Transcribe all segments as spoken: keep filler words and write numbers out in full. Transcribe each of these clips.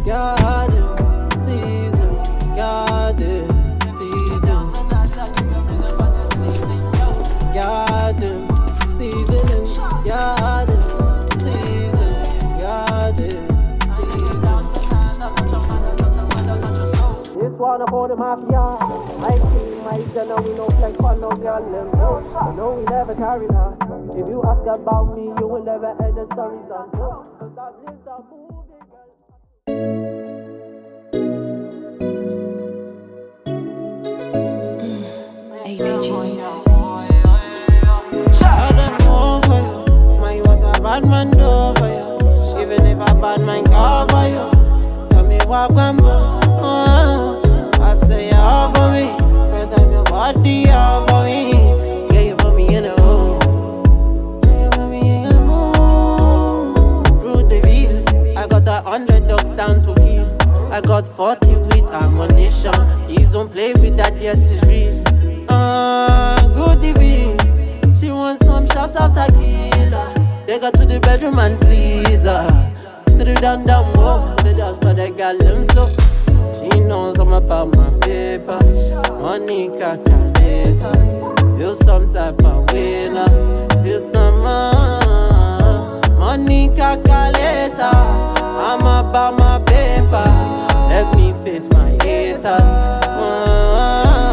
garden season, garden season, garden season, garden season, garden season. This one about the mafia. My team, my general, we no flex for no girl, them no. You know we never carry last. If you ask about me, you will never hear the stories on no. Cause I've lived a movie, girl. AdeJosh. Shout them over you. My what a bad man do for you. Even if a bad man cover you. Tell me what can be. I say you all for me. First time your body all for me. Yeah, you put me in a hole. Yeah, you put me in a mood. Through the wheel. I got a hundred dogs down to kill. I got forty with ammunition. Please don't play with that, yes it's real. Ah, uh, good evening. She wants some shots of tequila. They got to the bedroom and please her. To the down down whoa, the dust for the gallon so. She knows I'm about my paper. Money calculator. Feel some type of winner. Feel some uh, money calculator. I'm about my paper. Let me face my haters. Uh,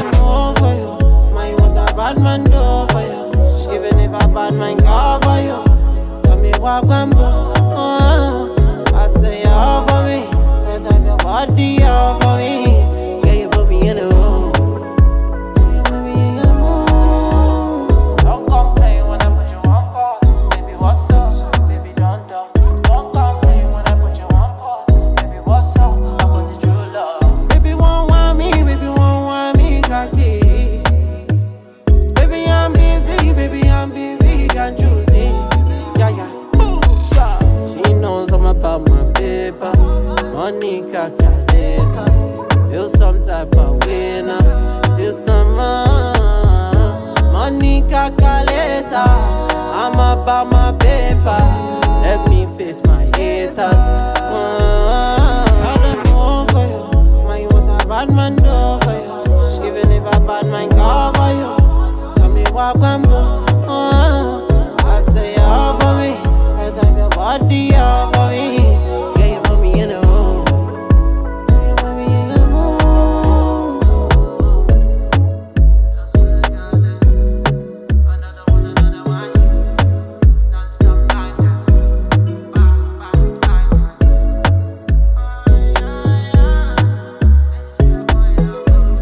Bad man do for you. Even if a bad man cover you. Tell me what can be. uh, I say you all for me. First time your body all for me. Yeah, you put me in a mood. Yeah, you put me in a mood. Don't complain when I put you on pause. Baby, what's up? Baby, don't talk. Don't complain when I put you on pause. Baby, what's up? I put the true love. Baby, won't want me. Baby, won't want me. Cocky. Baby, I'm busy, can't you see? Yeah, yeah. She knows I'm about my paper. Money calculator. Feel some type of winner. Feel some uh, money calculator. I'm about my paper. Let me face my haters. Uh, I don't know for you. My what a bad man do for you. Even if a bad man cover you. What can be. uh, I say you all for me. First time your body all for me. Yeah, you put me in a mood. Yeah, you put me in a mood. Another one, another one. Don't stop like this. Bang, bang, bang this. Oh, yeah, yeah. It's your boy, your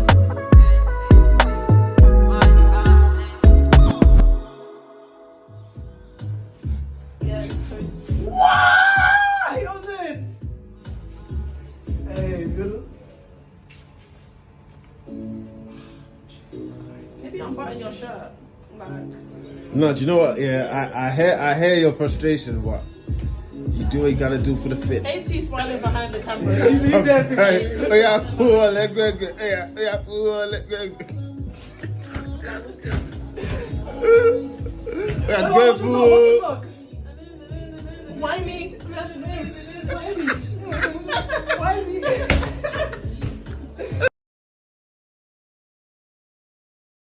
Wow! He was in. Hey, good. Jesus Christ. Maybe I'm buttoning your shirt. Like. No, do you know what? Yeah, I, I hear I hear your frustration, but you do what you gotta do for the fit. AT smiling behind the camera. He's in there. Oh yeah, cool. Let go. Yeah, yeah, cool. Let go. Yeah, go. Why me? Why me?